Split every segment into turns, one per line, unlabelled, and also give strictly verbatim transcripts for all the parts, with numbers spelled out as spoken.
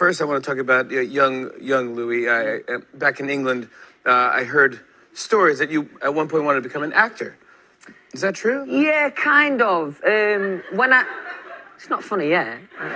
first, I want to talk about uh, young young Louis. I, uh, back in England, uh, I heard stories that you at one point wanted to become an actor. Is that true?
Yeah, kind of. Um, when I... It's not funny, yeah.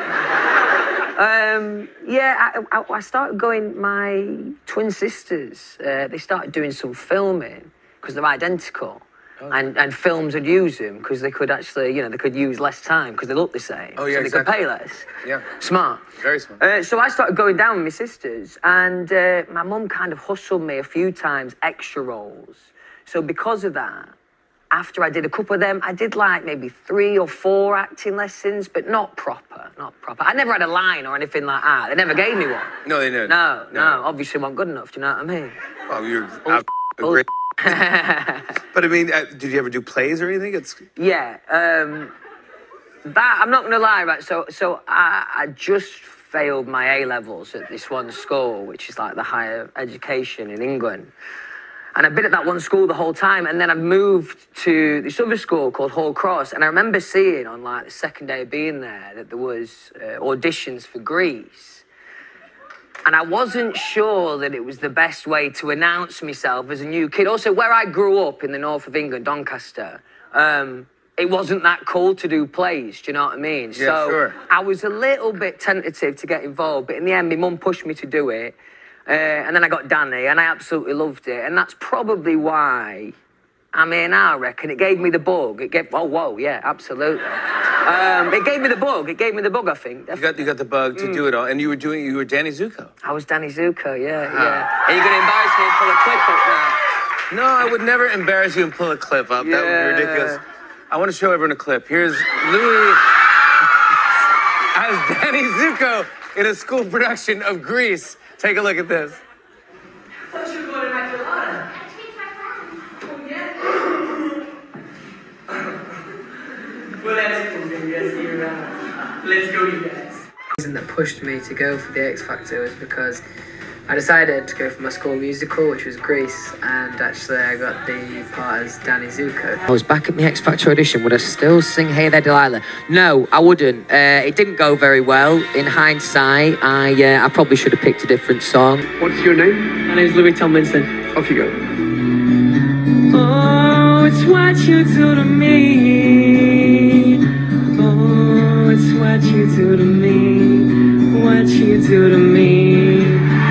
um, yeah, I, I, I started going... My twin sisters, uh, they started doing some filming because they're identical. Oh. And, and films would use them because they could actually, you know, they could use less time because they look the same.
Oh, yeah,
so they
exactly.
could pay less.
Yeah.
Smart.
Very smart.
Uh, so I started going down with my sisters, and uh, my mum kind of hustled me a few times, extra roles. So because of that, after I did a couple of them, I did like maybe three or four acting lessons, but not proper, not proper. I never had a line or anything like that. They never gave me one.
No, they didn't.
No, no,
no.
Obviously wasn't good enough, do you know what I mean?
Oh, you're
oh,
out
oh.
great. But I mean, uh, did you ever do plays or anything? It's
yeah. Um, that I'm not gonna lie, right? So, so I, I just failed my A levels at this one school, which is like the higher education in England. And I've been at that one school the whole time, and then I moved to this other school called Hall Cross, and I remember seeing on like the second day of being there that there was uh, auditions for Grease. And I wasn't sure that it was the best way to announce myself as a new kid. Also, where I grew up in the north of England, Doncaster, um, it wasn't that cool to do plays, do you know what I mean?
Yeah,
so
sure.
I was a little bit tentative to get involved, but in the end, my mum pushed me to do it. Uh, and then I got Danny, and I absolutely loved it. And that's probably why I'm here now, I reckon. It gave me the bug. It gave, oh, whoa, yeah, absolutely. Um, it gave me the bug. It gave me the bug, I think.
you got you got the bug to mm. do it all, and you were doing you were Danny Zuko.
I was Danny Zuko, yeah, ah. yeah. Are you gonna embarrass me and pull a clip up now?
No, I would never embarrass you and pull a clip up.
Yeah.
That would be ridiculous. I want to show everyone a clip. Here's Louis as Danny Zuko in a school production of Grease. Take a look at this.
I thought you were going back to Lana. I changed my plans. Oh, yeah? Well, let's go, yes, you uh, let's go, you guys.
The reason that pushed me to go for the X Factor was because I decided to go for my school musical, which was Grease, and actually I got the part as Danny Zuko.
I was back at the X Factor audition. Would I still sing Hey There Delilah? No, I wouldn't. Uh, it didn't go very well. In hindsight, I uh, I probably should have picked a different song.
What's your name?
My name's Louis Tomlinson.
Off you go.
Oh, it's what you do to me. Oh, it's what you do to me. What you do to me.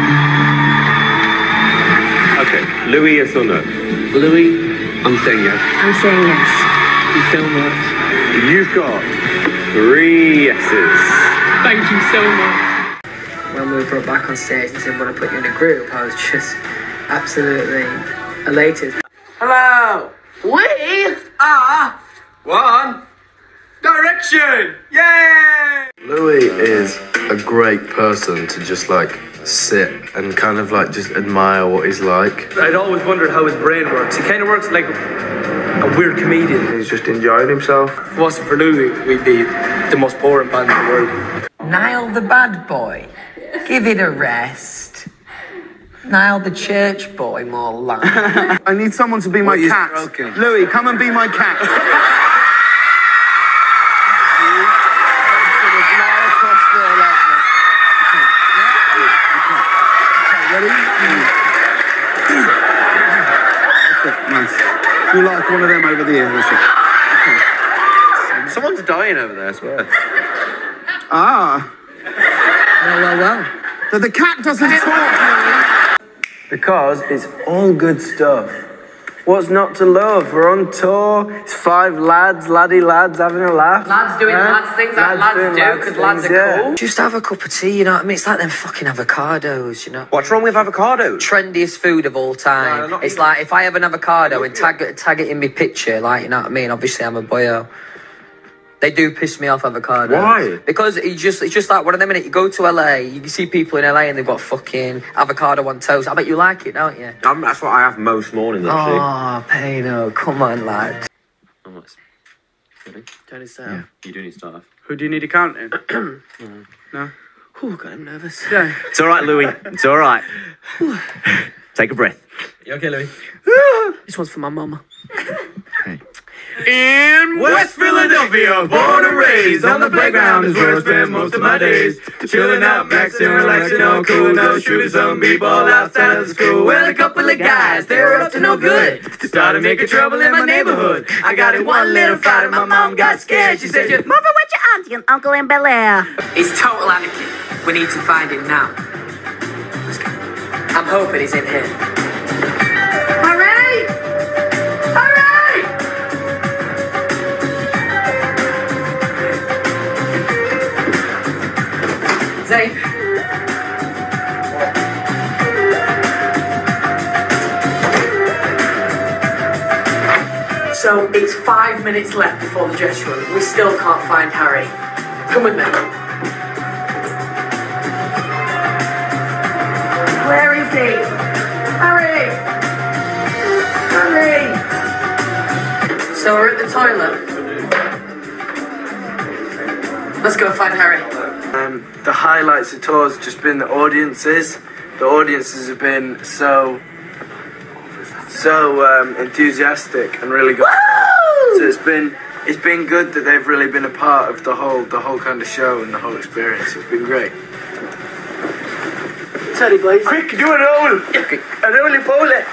Okay, Louis, yes or no?
Louis,
I'm saying yes.
I'm saying yes. Thank you so much.
You've got three yeses.
Thank you so much. When we were brought back on stage and said, want to put you in a group, I was just absolutely elated.
Hello. We are One Direction. Yay!
Louis is a great person to just like sit and kind of like just admire what he's like.
I'd always wondered how his brain works. He kind of works like a weird comedian.
He's just enjoying himself.
If it wasn't for Louis, we'd be the most boring band in the world.
Niall the bad boy. Give it a rest. Niall the church boy, more like.
I need someone to be my
Well,
cat.
broken.
Louis, come and be my cat. Nice. You like one of them over there. Okay.
Someone's dying over there, I swear.
Ah.
Well, well, well.
So the cat doesn't talk.
Because it's all good stuff. What's not to love? We're on tour. It's five lads, laddie lads, having a laugh.
Lads doing
huh?
lads things that lads,
lads
do, because lads, lads are
yeah.
cool. Just have a cup of tea, you know what I mean? It's like them fucking avocados, you know?
What's wrong with avocados?
Trendiest food of all time.
No,
it's like, if I have an avocado and tag it, tag it in my picture, like, you know what I mean? Obviously, I'm a boyo. They do piss me off, avocados.
Why?
Because it's just, it's just like one of them, innit? You go to L A, you can see people in L A and they've got fucking avocado on toast. I bet you like it, don't you?
Um, that's what I have most mornings, actually.
Oh, Payno, come on, lad.
Almost. Ready?
Don't start.
Yeah, you do need to start off.
Who do you need to count in?
mm.
No?
Ooh, got him nervous.
Yeah.
It's all right, Louis. It's all right. Take a breath.
You okay, Louis?
This one's for my mama.
Okay.
In West Philadelphia, born and raised on the playground is where I spend most of my days. Chilling out, maxing, relaxing, all cool, no shooting some people outside of the school. Well, a couple of guys, they were up to no good. Started making trouble in my neighborhood. I got in one little fight and my mom got scared. She said, "Just move it with your auntie and uncle in Bel Air."
It's total anarchy. We need to find him now. Let's go. I'm hoping he's in here. Hurry! Hurry! Zayn. So it's five minutes left before the dress run. We still can't find Harry. Come with me. Where is he? Harry! Harry! So we're at the toilet. Let's go find Harry.
Um, the highlights of tours have just been the audiences. The audiences have been so, so um, enthusiastic and really good. Woo! So it's been, it's been good that they've really been a part of the whole, the whole kind of show and the whole experience. It's been great. Sorry, boys. Quick, do a roll. A roly-poly.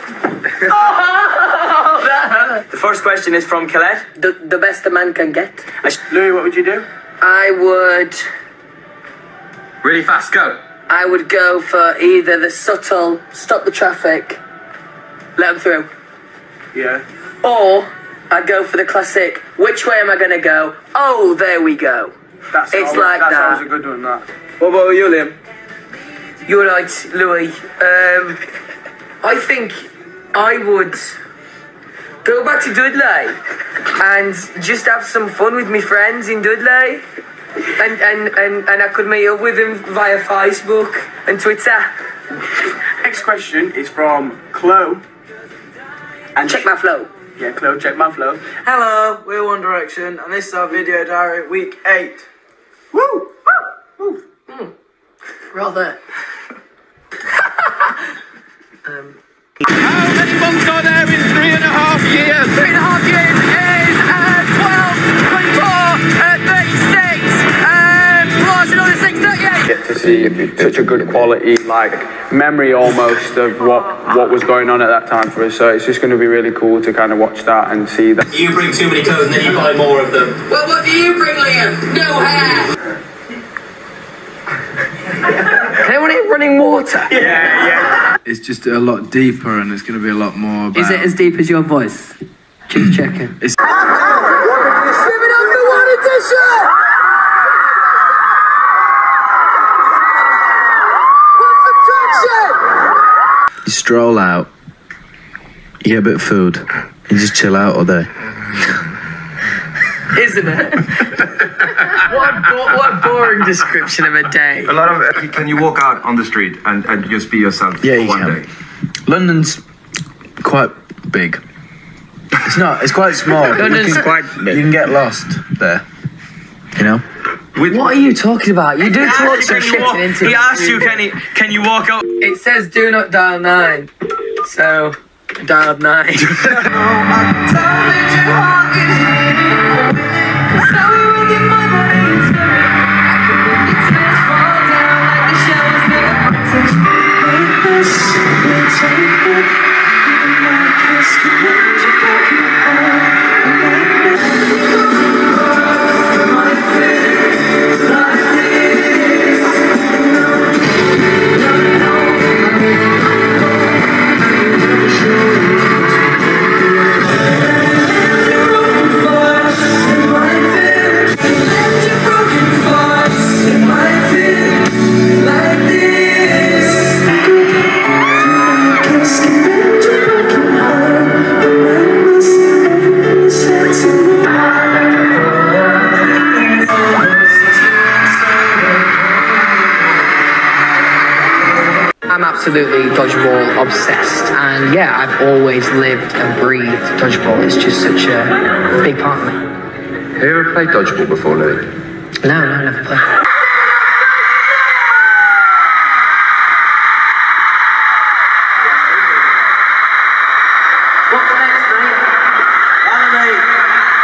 Oh, the first question is from Colette.
The, the best a man can get.
Louis, what would you do?
I would...
Really fast, go.
I would go for either the subtle, stop the traffic, let them through.
Yeah.
Or I'd go for the classic, which way am I going to go? Oh, there we go.
That's
it's
always,
like
that's
that.
That's a good one, that. What about you, Liam?
You're right, Louis. Um, I think I would go back to Dudley and just have some fun with my friends in Dudley. And, and, and, and I could meet up with them via Facebook and Twitter.
Next question is from Chloe.
And check my flow.
Yeah, Chloe, check my flow. Hello, we're One Direction, and this is our video diary, week eight. Woo! Woo!
Mm. Rather. um.
How many months are there in three and a half years?
Three and a half years is uh, twelve, twenty-four, uh, thirty-six, uh, plus another six, thirty-eight.
Get to see such a good quality, like memory almost of what what was going on at that time for us. So it's just going to be really cool to kind of watch that and see that.
You bring too many clothes and then you buy more of them.
Well, what do you bring, Liam? No hair. Anyone here running water?
Yeah, yeah.
It's just a lot deeper and it's going to be a lot more about...
Is it as deep as your voice? Just checking.
It's... You stroll out, you get a bit of food, you just chill out all day.
Isn't it? what, a bo what a boring description of a day.
A lot of it. Can you walk out on the street and, and just be yourself
Yeah,
for
you
one
can.
day?
London's quite big. It's not, it's quite small.
London's
you can,
quite big.
You can get lost there, you know?
With what are you talking about? You do talk some shit in interviews.
He asked you, can, he, can you walk out?
It says do not dial nine. So, dial nine. I'm absolutely dodgeball obsessed, and yeah, I've always lived and breathed dodgeball. It's just such a big part of me.
Have you ever played dodgeball before, Louis?
No, no, never played. What's next, mate?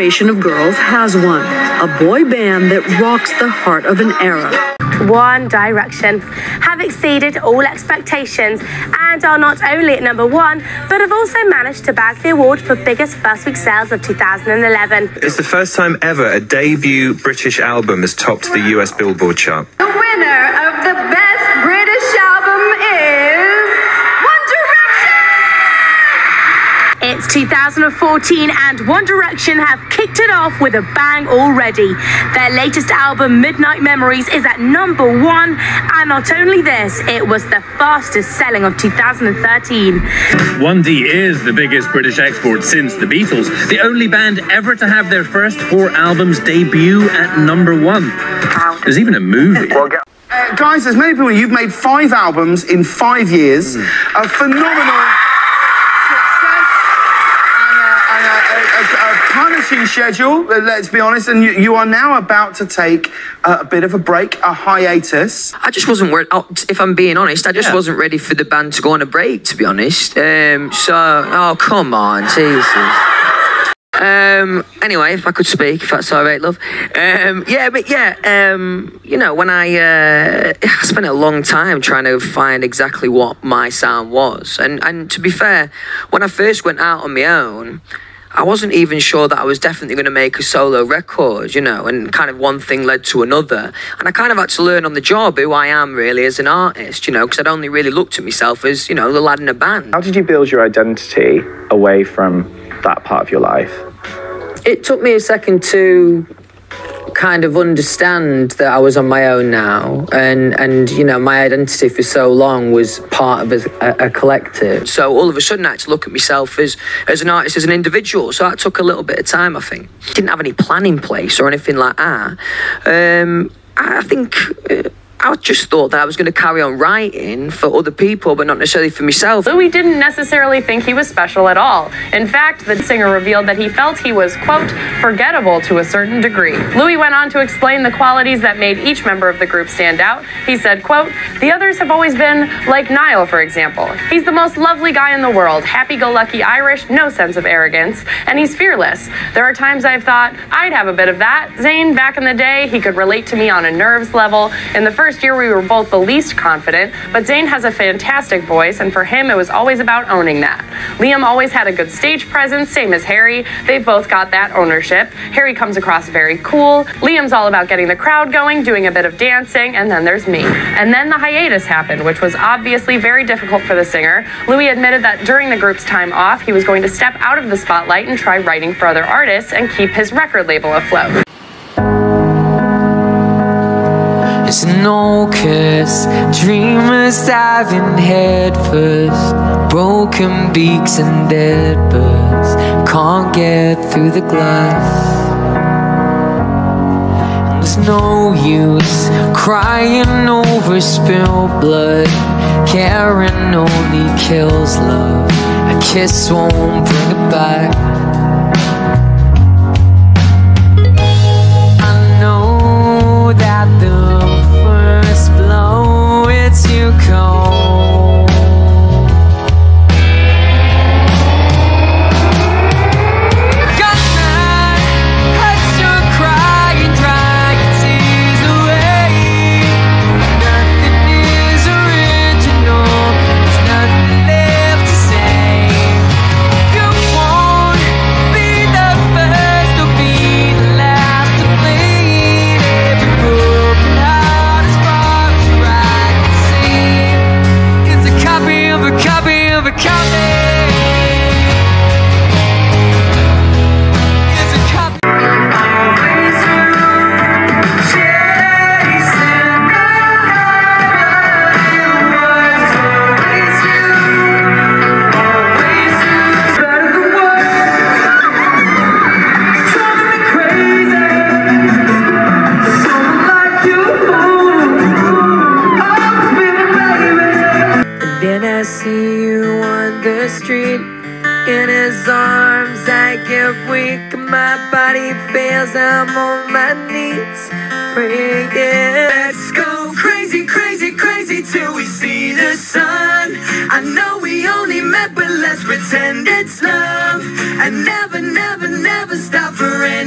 generation of girls has one. A boy band that rocks the heart of an era.
One Direction have exceeded all expectations and are not only at number one, but have also managed to bag the award for biggest first week sales of two thousand eleven.
It's the first time ever a debut British album has topped the U S Billboard chart.
The winner of the best British album is One Direction! It's two thousand fourteen and One Direction have kicked it off with a bang already. Their latest album, Midnight Memories, is at number one, and not only this, it was the fastest selling of two thousand thirteen.
one D is the biggest British export since the Beatles, the only band ever to have their first four albums debut at number one. There's even a movie.
Uh, guys, there's many people. You've made five albums in five years. Mm. A phenomenal success and a, and a, a, a punishing schedule, let's be honest. And you, you are now about to take a, a bit of a break, a hiatus.
I just wasn't ready. Oh, if I'm being honest, I just yeah. wasn't ready for the band to go on a break, to be honest. Um, so, oh, come on, Jesus. Um, anyway, if I could speak, if that's all right, love. Um, yeah, but yeah, um, you know, when I, uh, I spent a long time trying to find exactly what my sound was. And, and to be fair, when I first went out on my own, I wasn't even sure that I was definitely going to make a solo record, you know, and kind of one thing led to another. And I kind of had to learn on the job who I am really as an artist, you know, because I'd only really looked at myself as, you know, the lad in a band.
How did you build your identity away from that part of your life?
It took me a second to kind of understand that I was on my own now, and and you know, my identity for so long was part of a, a collective. So all of a sudden I had to look at myself as as an artist, as an individual. So that took a little bit of time, I think. Didn't have any plan in place or anything like that. Um, I think. Uh, I just thought that I was going to carry on writing for other people, but not necessarily for myself.
Louis didn't necessarily think he was special at all. In fact, the singer revealed that he felt he was, quote, forgettable to a certain degree. Louis went on to explain the qualities that made each member of the group stand out. He said, quote, the others have always been like Niall, for example. He's the most lovely guy in the world, happy-go-lucky Irish, no sense of arrogance, and he's fearless. There are times I've thought, I'd have a bit of that. Zayn, back in the day, he could relate to me on a nerves level. In the first year, we were both the least confident, but Zayn has a fantastic voice, and for him, it was always about owning that. Liam always had a good stage presence, same as Harry. They've both got that ownership. Harry comes across very cool. Liam's all about getting the crowd going, doing a bit of dancing, and then there's me. And then the hiatus happened, which was obviously very difficult for the singer. Louis admitted that during the group's time off, he was going to step out of the spotlight and try writing for other artists and keep his record label afloat.
It's no curse, dreamers diving head first, broken beaks and dead birds can't get through the glass. And there's no use crying over spilled blood, caring only kills love, a kiss won't bring it back. I know that the blow, it's you cold. Got mad, hush your cry and dry your tears away. Nothing is original, there's nothing left to say. You won't be the first or be the last to bleed. Every broken heart is copy of a copy of a copy. It's a copy. Always you, chasing nobody. It was always you, always you. Better than what? Driving me crazy. Someone like you, always been a baby. Then I see you on the street, in his arms I get weak, my body fails, I'm on my knees praying. Let's go crazy, crazy, crazy till we see the sun. I know we only met, but let's pretend it's love, and never, never, never stop for anything.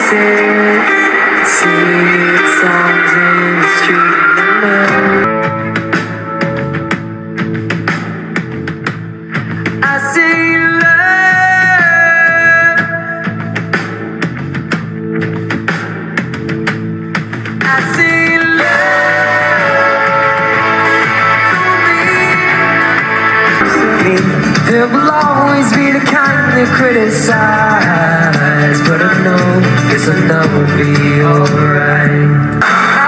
sit, singing songs in the street alone. I say love, I say love. There will always be the kind that criticize, but I know, yes I know we'll be alright.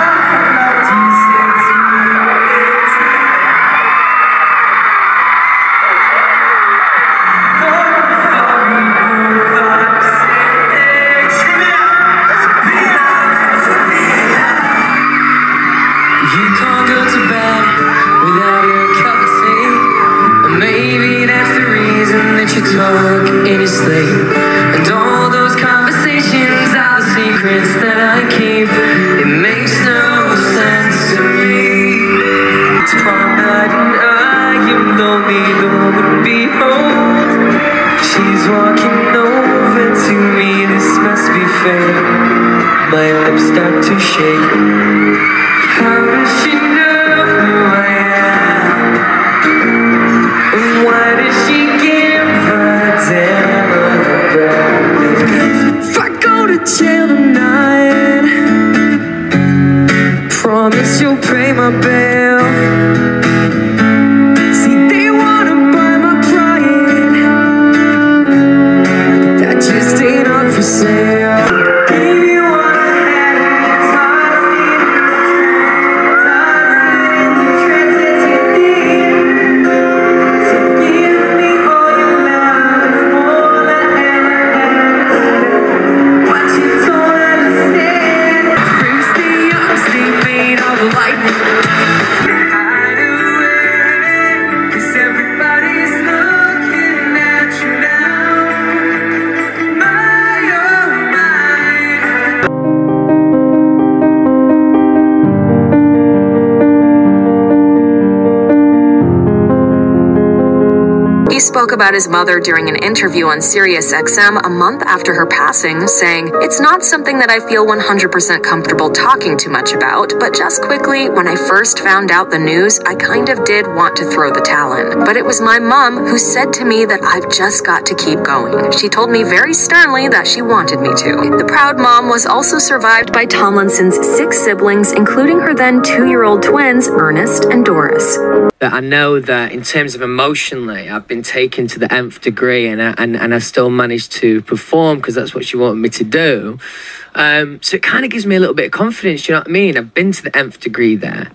You can't go to bed without your cup of tea. Maybe that's the reason that you talk in your sleep. And all those conversations are the secrets that I keep. It makes no sense to me. It's prom night and I am lonely, lo and behold, she's walking over to me. This must be fate. My lips start to shake. How does she know who I am? Why does she give a damn about? If I go to jail tonight, promise you'll pay my bill. See, they wanna buy my pride, but that just ain't up for sale. Baby, what I had in
He spoke about his mother during an interview on Sirius X M a month after her passing, saying, "It's not something that I feel one hundred percent comfortable talking too much about, but just quickly, when I first found out the news, I kind of did want to throw the towel in. But it was my mom who said to me that I've just got to keep going. She told me very sternly that she wanted me to." The proud mom was also survived by Tomlinson's six siblings, including her then two-year-old twins, Ernest and Doris.
But I know that in terms of emotionally, I've been taken to the nth degree, and I, and, and I still managed to perform because that's what she wanted me to do. Um, so it kind of gives me a little bit of confidence, you know what I mean? I've been to the nth degree there.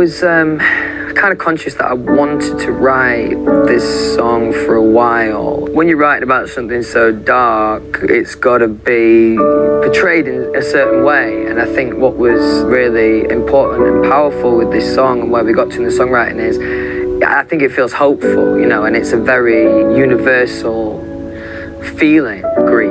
was um, kind of conscious that I wanted to write this song for a while. When you're writing about something so dark, it's got to be portrayed in a certain way. And I think what was really important and powerful with this song and where we got to in the songwriting is, I think it feels hopeful, you know, and it's a very universal feeling, grief.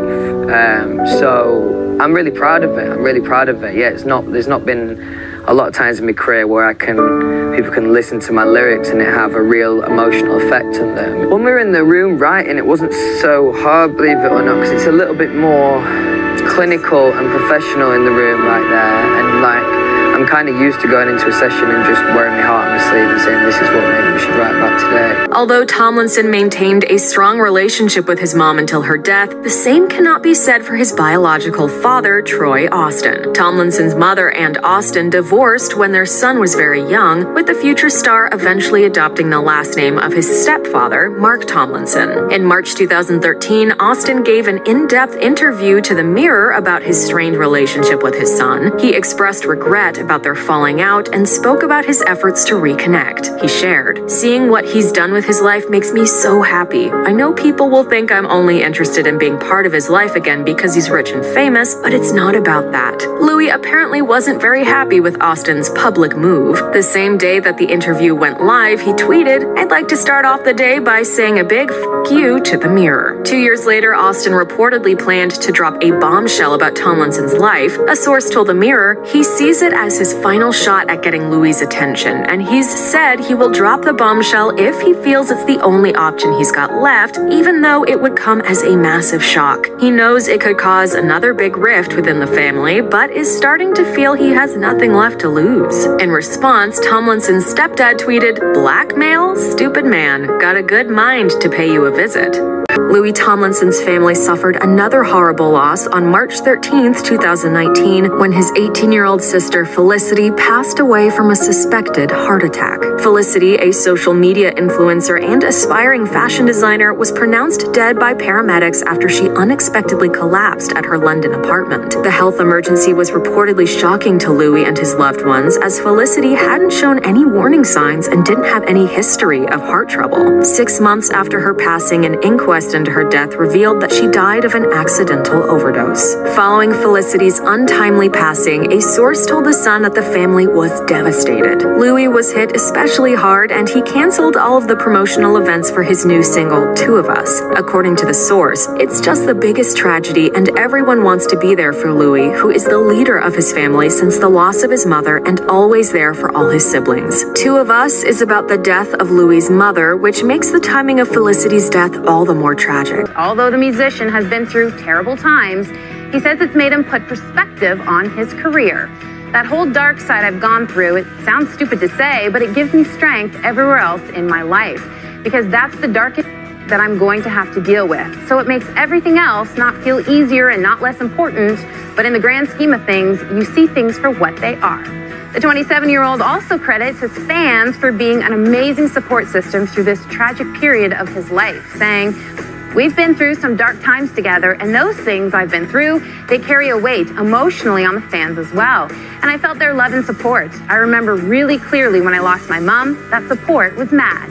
Um, so I'm really proud of it. I'm really proud of it. Yeah, it's not. There's not been a lot of times in my career where I can, people can listen to my lyrics and it have a real emotional effect on them. When we were in the room writing, it wasn't so hard, believe it or not, because it's a little bit more clinical and professional in the room right there, and like. I'm kind of used to going into a session and just wearing my heart on my sleeve and saying, this is what maybe we should write about today.
Although Tomlinson maintained a strong relationship with his mom until her death, the same cannot be said for his biological father, Troy Austin. Tomlinson's mother and Austin divorced when their son was very young, with the future star eventually adopting the last name of his stepfather, Mark Tomlinson. In March two thousand thirteen, Austin gave an in-depth interview to The Mirror about his strained relationship with his son. He expressed regret about their falling out and spoke about his efforts to reconnect. He shared, "Seeing what he's done with his life makes me so happy. I know people will think I'm only interested in being part of his life again because he's rich and famous, but it's not about that." Louis apparently wasn't very happy with Austin's public move. The same day that the interview went live, he tweeted, "I'd like to start off the day by saying a big f*** you to The Mirror." Two years later, Austin reportedly planned to drop a bombshell about Tomlinson's life. A source told The Mirror he sees it as his final shot at getting Louis' attention, and he's said he will drop the bombshell if he feels it's the only option he's got left, even though it would come as a massive shock. He knows it could cause another big rift within the family, but is starting to feel he has nothing left to lose. In response, Tomlinson's stepdad tweeted, "Blackmail? Stupid man. Got a good mind to pay you a visit." Louis Tomlinson's family suffered another horrible loss on March thirteenth, two thousand nineteen, when his eighteen-year-old sister Felicity passed away from a suspected heart attack. Felicity, a social media influencer and aspiring fashion designer, was pronounced dead by paramedics after she unexpectedly collapsed at her London apartment. The health emergency was reportedly shocking to Louis and his loved ones, as Felicity hadn't shown any warning signs and didn't have any history of heart trouble. Six months after her passing, an inquest into her death revealed that she died of an accidental overdose. Following Felicity's untimely passing, a source told The Sun that the family was devastated. Louis was hit especially hard, and he canceled all of the promotional events for his new single, Two of Us. According to the source, it's just the biggest tragedy, and everyone wants to be there for Louis, who is the leader of his family since the loss of his mother and always there for all his siblings. Two of Us is about the death of Louis' mother, which makes the timing of Felicity's death all the more tragic.
Although the musician has been through terrible times, he says it's made him put perspective on his career. That whole dark side I've gone through, it sounds stupid to say, but it gives me strength everywhere else in my life, because that's the darkest that I'm going to have to deal with. So it makes everything else not feel easier and not less important, but in the grand scheme of things, you see things for what they are. The twenty-seven-year-old also credits his fans for being an amazing support system through this tragic period of his life, saying, "We've been through some dark times together, and those things I've been through, they carry a weight emotionally on the fans as well. And I felt their love and support. I remember really clearly when I lost my mom, that support was mad."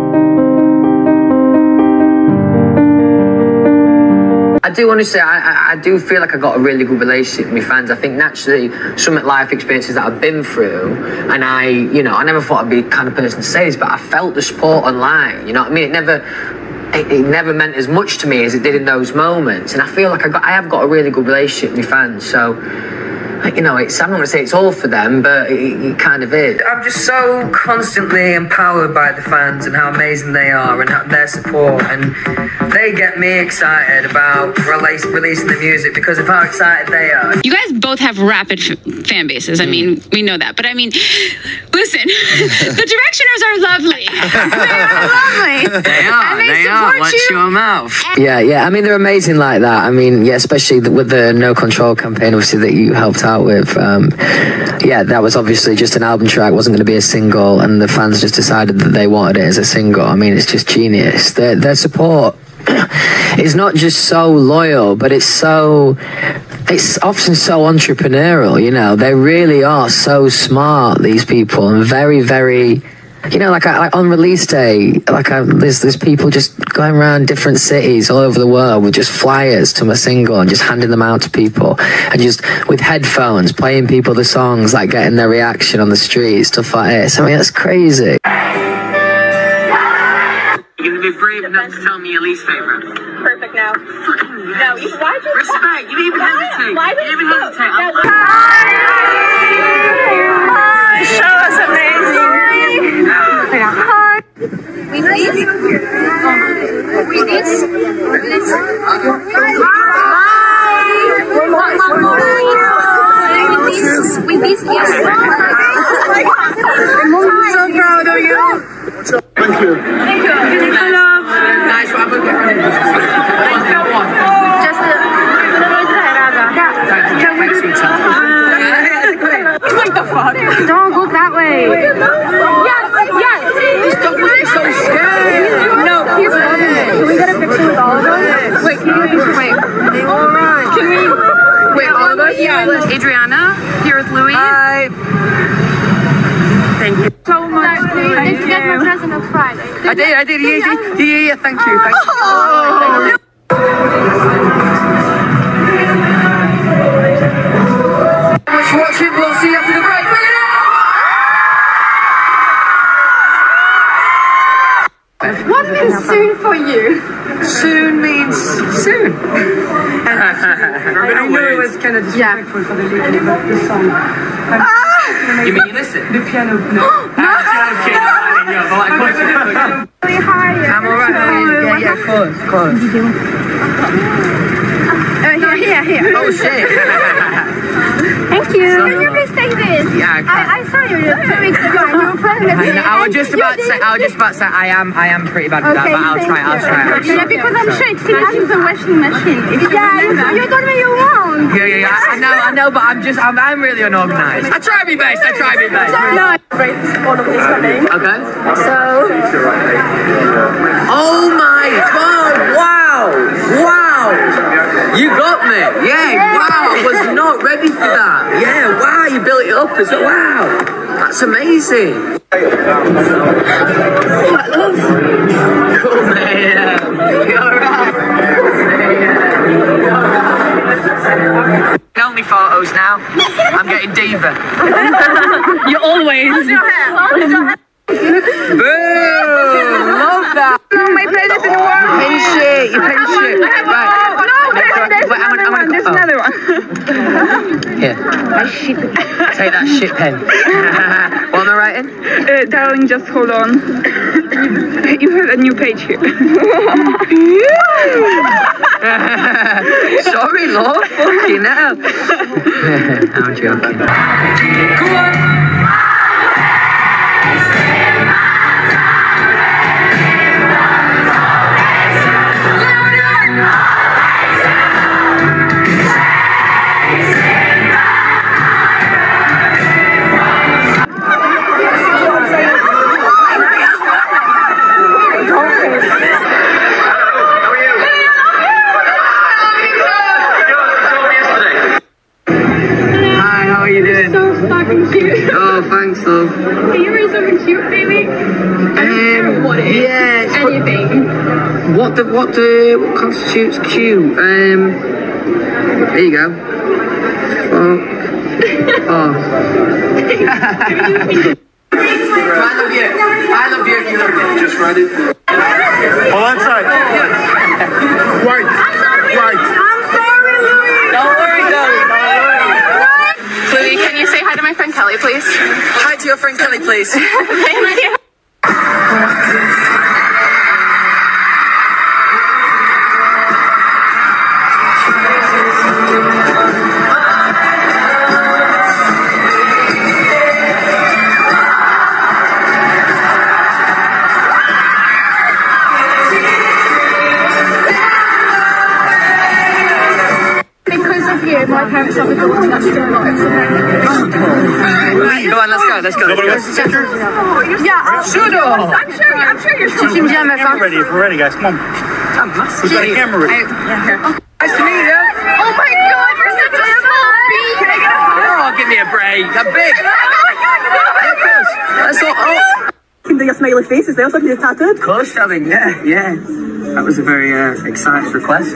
I do want to say, I, I, I do feel like I got a really good relationship with my fans. I think naturally, some life experiences that I've been through, and I, you know, I never thought I'd be the kind of person to say this, but I felt the support online, you know what I mean? It never, it, it never meant as much to me as it did in those moments, and I feel like I got, I have got a really good relationship with my fans, so, you know, it's, I'm not going to say it's all for them, but it, it kind of is.
I'm just so constantly empowered by the fans and how amazing they are and how, their support, and they get me excited about release, releasing the music because of how excited they are.
You guys both have rapid f- fan bases. I mean, we know that. But I mean, listen, the Directioners are lovely. They are lovely.
They are.
And they,
they
support
are. Watch
you.
your mouth. Yeah, yeah. I mean, they're amazing like that. I mean, yeah, especially with the No Control campaign, obviously, that you helped out with. Um, yeah, that was obviously just an album track. Wasn't going to be a single, and the fans just decided that they wanted it as a single. I mean, it's just genius. Their, their support is not just so loyal, but it's so it's often so entrepreneurial, you know. They really are so smart, these people, and very, very, you know, like, I, like on release day, like I, there's there's people just going around different cities all over the world with just flyers to my single and just handing them out to people, and just with headphones playing people the songs, like getting their reaction on the street, stuff like this. I mean, that's crazy.
You're gonna be brave enough to tell me your least favorite.
Perfect now.
Fucking yes.
No, you, why'd you
respect? You didn't even hesitate.
Why
you didn't even
no,
hesitate.
No,
I'm
Hi. Show us amazing. Hi. We please. We please. Hi. One more. We please. We please. Yes. I'm so proud of you.
Thank you.
Thank you. Hello.
Nice one. We'll get ready.
Just a What the fuck? Don't look that way. Yes, yes.
This dog was so scared.
No, he's loving it. Can we get a picture with all of us? Wait, can we? Wait.
All right.
Can we? Wait, all of us? Yeah.
Adriana, here with Louis.
Hi. Thank you
so much. Did you get my present on Friday?
I did, I did. Yeah, yeah, yeah, yeah. Thank you. Thank you. Oh. Thanks for watching. We'll see you after the break.
What means soon for you?
Soon means soon. I knew it was kind of disrespectful for the lyric of the song. Ah! You mean you listen? The piano. No. I'm alright. Yeah, yeah, of course, of course.
Uh, here, here, here.
Oh shit.
Thank you. Can you please take this?
Yeah, I,
I, I saw you two weeks ago and you were pregnant.
I, I was just about to say, I was just about to say, I am, I am pretty bad at
okay,
that, but I'll try, I'll try. I'll
yeah, because I'm sure it's still using the washing machine. Yeah, you, you told me you won't.
Yeah, yeah, yeah. I know, I know, but I'm just, I'm, I'm really unorganized. I try my best, I try my best.
No, right, one of these coming.
Okay.
So.
Oh my God! Wow! Wow! You got me. Yeah. Wow. I was not ready for that. Yeah. Wow. You built it up as well. Wow. That's amazing. Cool, man. You alright? Only photos now. I'm getting diva.
You always.
Boom! Love that.
My pen is in the water.
Pin shit. You pin shit. Right.
There's
Wait,
another one. There's another one.
Here. Take that shit pen. What am I writing?
Uh, darling, just hold on. You have a new page here.
Sorry, Lord. Fucking hell. I'm joking. Come on. Oh, thanks, love.
Are you really something cute, baby?
Um,
what is
yeah,
anything?
What the what the what constitutes cute? Um, there you go. Fuck. Oh. I love you. I love you. You love me. Just write it.
Hold on tight. Right. Right.
I'm sorry, Louis.
Don't worry, darling. Don't worry.
Louis, can you say hi to my friend Kelly, please?
Hi to your friend Kelly, please.
Thank you.
My parents have a daughter that's still alive.
Go on, let's go, let's go.
Nobody wants to picture?
Yeah, I'll
Shoot off.
I'm sure, I'm sure you're still
Who's got the camera ready? If we're ready, guys, come on. Who's got the camera ready?
Nice to meet you.
Oh my God, you're such a
way. They're big. That's all. Oh.
You can do your smiley faces there, so if you're tattooed.
Close shoving, yeah, yeah. That was a very uh, exciting request.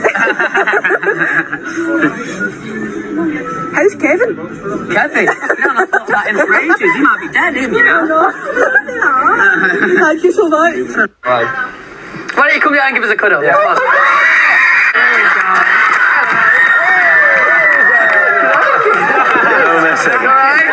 How's Kevin?
Kevin? You haven't thought about him for ages. He might be dead, him, you know.
Thank you so much.
Right.
Why don't you come down and give us a cuddle?
Yeah.
Come on.
No messing.
All right.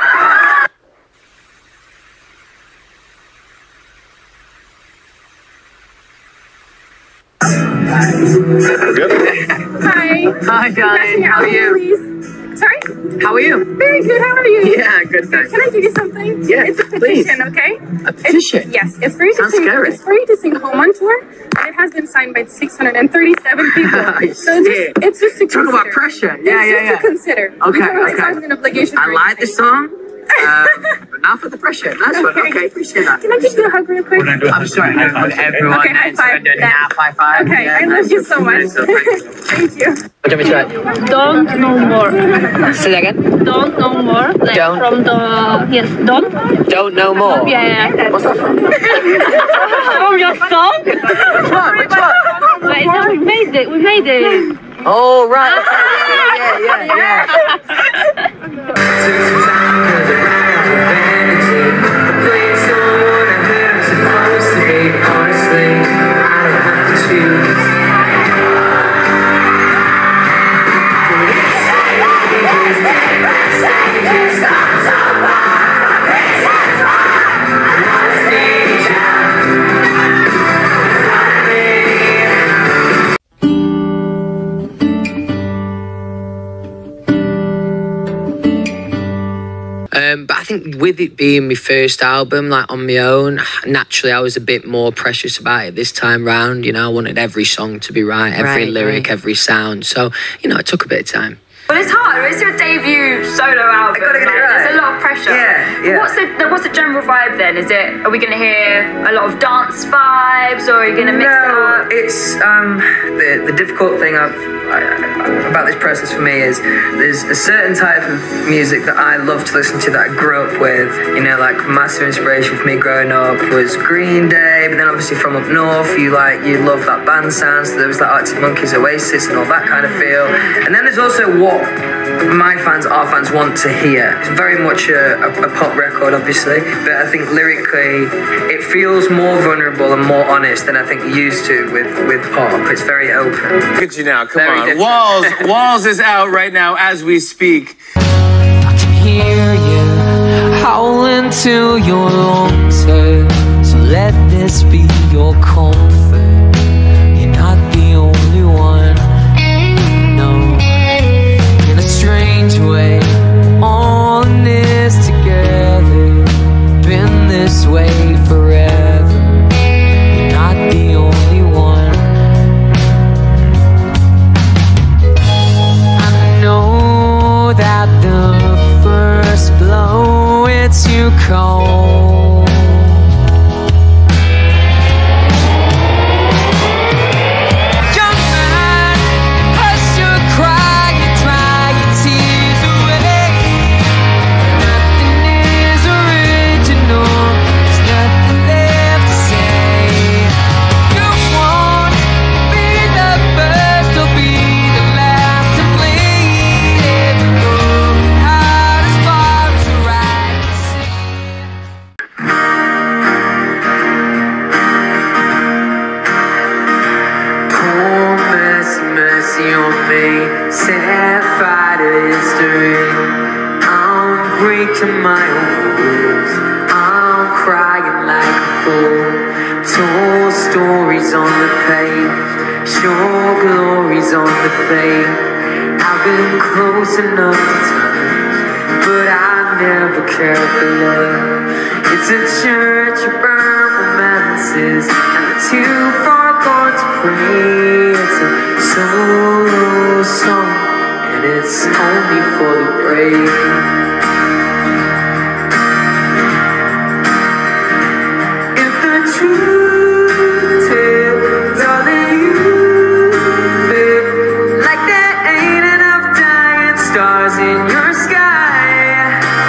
Good.
Hi.
Hi, darling. How are you?
Sorry?
How are you?
Very good, how are you?
Yeah, good, thanks.
Can I give you something?
Yeah,
It's a
please.
petition, okay?
A petition?
It's, yes, it's free to
Sounds
sing.
scary.
It's free to sing home on tour, and it has been signed by six hundred thirty-seven people.
I
so it's
see.
just, it's just to
Talk
consider.
about pressure. Yeah,
it's
yeah,
just
yeah.
to consider.
Okay,
You know, It's
okay.
not an obligation.
I
or
like this
anything.
song. Um, but now for the pressure. Nice one.
Okay.
Okay, appreciate that.
Can I just do a hug real quick?
I'm sorry, I want everyone
Okay, high
and
five.
so now high five.
Okay,
Yeah,
I
nice.
love you so much.
Nice, so thank you.
Thank you.
What do you want me to try?
Don't no more.
Say that again.
Don't no more. Like
Don't.
From the yes. Don't.
Don't know more.
Yeah. yeah.
What's that from?
From your song.
Which one? Which one?
Like, so we made it. We made it.
Oh, right. Okay. Yeah, yeah, yeah, yeah. Um, but I think with it being my first album, like on my own, naturally I was a bit more precious about it this time round. You know, I wanted every song to be right, every Right,
right.
lyric, every sound. So, you know, it took a bit of time.
Well, it's hard. It's your debut solo album.
I gotta get it
like,
right.
There's a lot of pressure.
Yeah, yeah.
What's the What's the general vibe then? Is it? Are we gonna hear a lot of dance vibes, or are you gonna mix it
No,
up?
it's um, the the difficult thing I've, I, about this process for me is there's a certain type of music that I love to listen to that I grew up with. You know, like massive inspiration for me growing up was Green Day, but then obviously from up north, you like you love that band sound. So there was like Arctic Monkeys, Oasis, and all that kind of feel. And then there's also what my fans, our fans want to hear. It's very much a, a, a pop record, obviously, but I think lyrically it feels more vulnerable and more honest than I think it used to with, with pop. It's very open.
Look at you now, come
Very
on.
different.
Walls, Walls is out right now as we speak.
Hear you howling till your lungs hurt. So let this be your comfort. You're not the only one. No, in a strange way, all in this together. Been this way forever. You're not the only one. I know that the first blow, it's too cold. Young man, hush your cry, you dry your tears away. Nothing is original, there's nothing left to say. You won't be the first, or be the last to bleed. Every broken heart is far too right to see. Poor mercy, mercy on me. Sad fighter history. I'm breaking my own rules. I'm crying like a fool. Told stories on the page. Show glories on the fade. I've been close enough to touch, but I've never cared for love. It's a church of burn romances, and the too far gone to pray. It's a solo song, and it's only for the brave. If the truth is, darling, you feel like there ain't enough dying stars in your sky.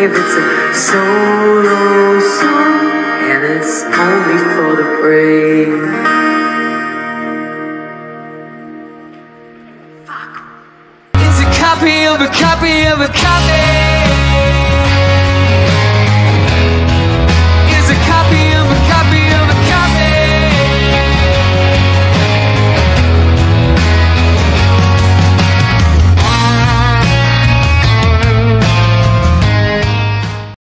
brave. It's a solo song, and it's only for the brave. It's a copy of a copy of a copy.